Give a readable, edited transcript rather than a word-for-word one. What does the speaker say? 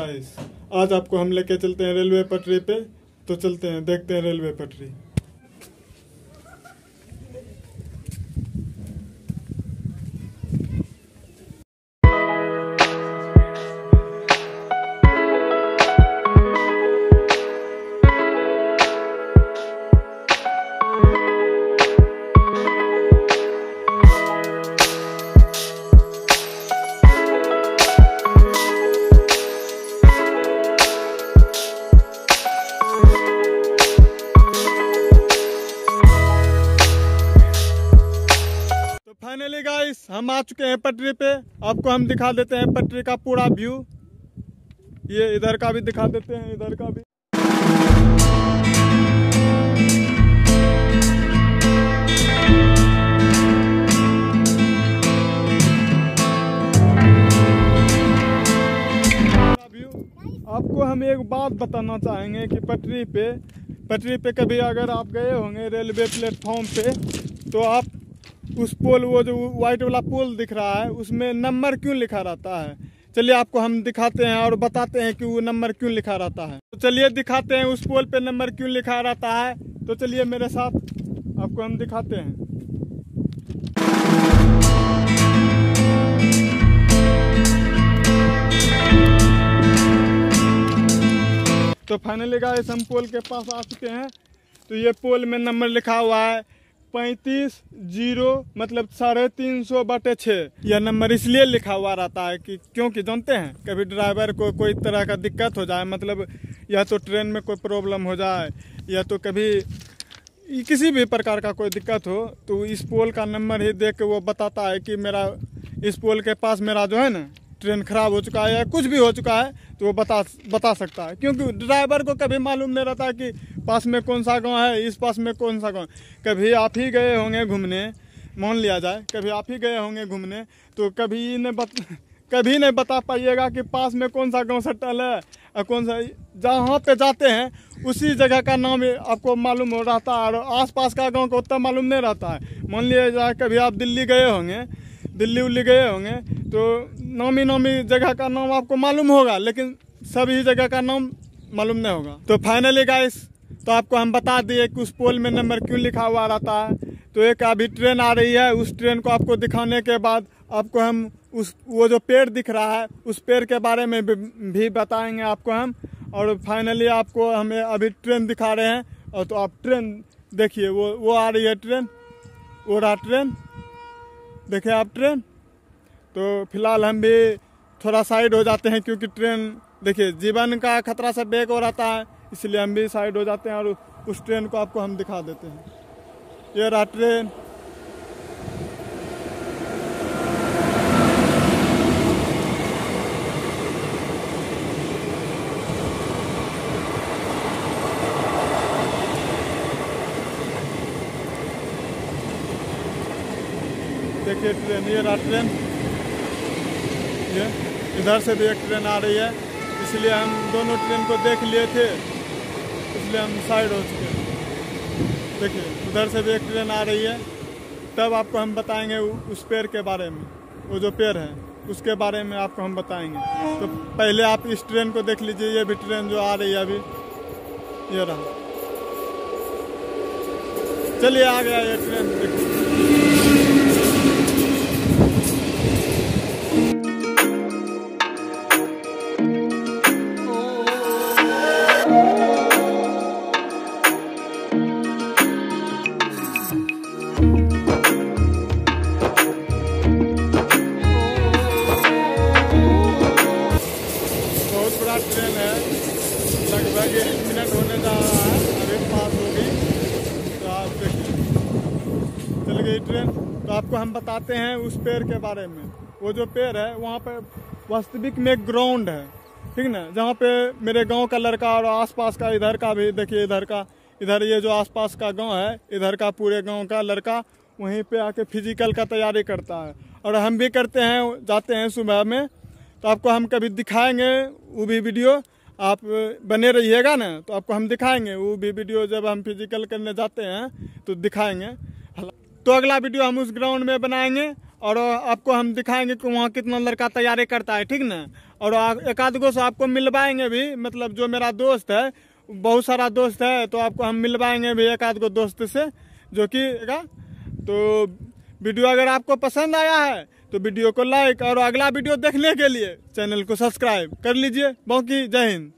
Guys, आज आपको हम लेके चलते हैं रेलवे पटरी पे। तो चलते हैं, देखते हैं रेलवे पटरी। फाइनली गाइस, हम आ चुके हैं पटरी पे। आपको हम दिखा देते हैं पटरी का पूरा व्यू। ये इधर का भी दिखा देते हैं, इधर का भी। आपको हम एक बात बताना चाहेंगे कि पटरी पे कभी अगर आप गए होंगे रेलवे प्लेटफॉर्म पे, तो आप उस पोल, वो जो व्हाइट वाला पोल दिख रहा है, उसमें नंबर क्यों लिखा रहता है। चलिए आपको हम दिखाते हैं और बताते हैं कि वो नंबर क्यों लिखा रहता है। तो चलिए दिखाते हैं उस पोल पे नंबर क्यों लिखा रहता है। तो चलिए मेरे साथ, आपको हम दिखाते हैं। तो फाइनली गाइस, हम पोल के पास आ चुके हैं। तो ये पोल में नंबर लिखा हुआ है 35-0, मतलब 350/6। यह नंबर इसलिए लिखा हुआ रहता है कि क्योंकि जानते हैं, कभी ड्राइवर को कोई तरह का दिक्कत हो जाए, मतलब या तो ट्रेन में कोई प्रॉब्लम हो जाए, या तो कभी किसी भी प्रकार का कोई दिक्कत हो, तो इस पोल का नंबर ही देख के वो बताता है कि मेरा इस पोल के पास मेरा जो है ना ट्रेन खराब हो चुका है या कुछ भी हो चुका है, तो वो बता सकता है। क्योंकि ड्राइवर को कभी मालूम नहीं रहता कि पास में कौन सा गांव है, इस पास में कौन सा गांव। कभी आप ही गए होंगे घूमने, मान लिया जाए कभी आप ही गए होंगे घूमने, तो कभी नहीं बता पाइएगा कि पास में कौन सा गांव सटल है और कौन सा। जहाँ पे जाते हैं उसी जगह का नाम आपको मालूम हो रहता है, और आसपास का गाँव को उतना मालूम नहीं रहता है। मान लिया जाए कभी आप दिल्ली गए होंगे, तो नामी जगह का नाम आपको मालूम होगा, लेकिन सभी जगह का नाम मालूम नहीं होगा। तो फाइनली गाइस, तो आपको हम बता दिए कि उस पोल में नंबर क्यों लिखा हुआ रहता है। तो एक अभी ट्रेन आ रही है, उस ट्रेन को आपको दिखाने के बाद आपको हम वो जो पेड़ दिख रहा है, उस पेड़ के बारे में भी बताएंगे आपको हम। और फाइनली आपको हमें अभी ट्रेन दिखा रहे हैं। और तो आप ट्रेन देखिए, वो आ रही है ट्रेन, वो रहा ट्रेन, देखिए आप ट्रेन। तो फिलहाल हम भी थोड़ा साइड हो जाते हैं, क्योंकि ट्रेन देखिए जीवन का खतरा से बेग हो रहता है, इसलिए हम भी साइड हो जाते हैं और उस ट्रेन को आपको हम दिखा देते हैं। ये रहा ट्रेन। देखिए ट्रेन, ये रहा ट्रेन। ये इधर से भी एक ट्रेन आ रही है, इसलिए हम दोनों ट्रेन को देख लिए थे, इसलिए हम साइड हो चुके हैं। देखिए उधर से भी एक ट्रेन आ रही है। तब आपको हम बताएंगे उस पेड़ के बारे में, वो जो पेड़ है उसके बारे में आपको हम बताएंगे। तो पहले आप इस ट्रेन को देख लीजिए, ये भी ट्रेन जो आ रही है अभी, ये रहा। चलिए आ गया ये ट्रेन, देखिए। ट्रेन है, लगभग 1 मिनट होने जा रहा है, अभी पास होगी। तो आप देखिए चल गई ट्रेन। तो आपको हम बताते हैं उस पेड़ के बारे में। वो जो पेड़ है, वहाँ पे वास्तविक में ग्राउंड है, ठीक ना, जहाँ पे मेरे गांव का लड़का और आसपास का इधर का भी देखिए, इधर ये जो आसपास का गांव है, इधर का पूरे गांव का लड़का वहीं पे आके फिजिकल का तैयारी करता है। और हम भी करते हैं, जाते हैं सुबह में। तो आपको हम कभी दिखाएंगे वो भी वीडियो, आप बने रहिएगा ना, तो आपको हम दिखाएंगे वो भी वीडियो। जब हम फिजिकल करने जाते हैं तो दिखाएंगे। तो अगला वीडियो हम उस ग्राउंड में बनाएंगे और आपको हम दिखाएंगे कि वहाँ कितना लड़का तैयारी करता है, ठीक ना। और एक आध गो से आपको मिलवाएंगे भी, मतलब जो मेरा दोस्त है, बहुत सारा दोस्त है, तो आपको हम मिलवाएंगे भी एक आध गो दोस्त से जो कि तो वीडियो अगर आपको पसंद आया है तो वीडियो को लाइक और अगला वीडियो देखने के लिए चैनल को सब्सक्राइब कर लीजिए। बाकी जय हिंद।